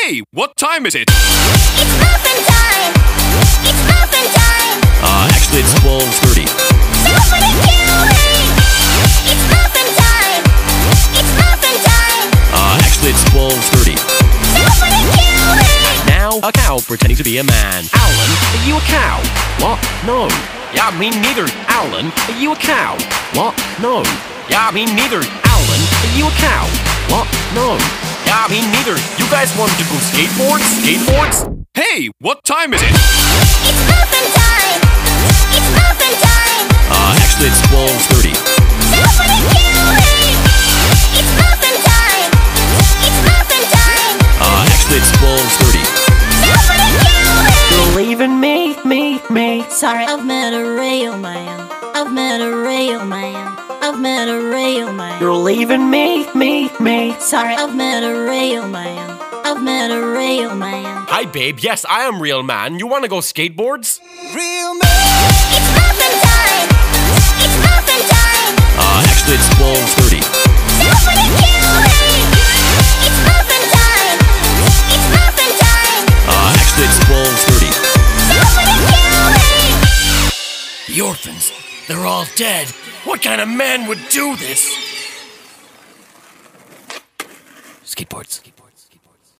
Hey, what time is it? It's muffin time! It's muffin time! Actually it's 12:30. Somebody kill me! It's muffin time! It's muffin time! Actually it's 12:30. Somebody kill me! Now, a cow pretending to be a man. Alan, are you a cow? What? No. Yeah, me neither. Alan, are you a cow? What? No. Yeah, me neither. Alan, are you a cow? What? No. Yeah, me neither. You guys want to go skateboards? Skateboards? Hey, what time is it? It's muffin time! It's muffin time! Actually it's 12:30. Somebody kill me! It's muffin time! It's muffin time! Actually it's 12:30. Somebody kill me! You're leaving me. Sorry, I've met a real man. I've met a real man. I've met a real man. You're leaving me. Sorry, I've met a real man. I've met a real man. Hi, babe. Yes, I am real man. You want to go skateboards? Real man! It's muffin time! It's muffin time! Actually it's 12:30. Somebody kill me! It's muffin time! It's muffin time! Actually it's 12:30. Somebody kill me! The orphans, they're all dead. What kind of man would do this? Skateboards.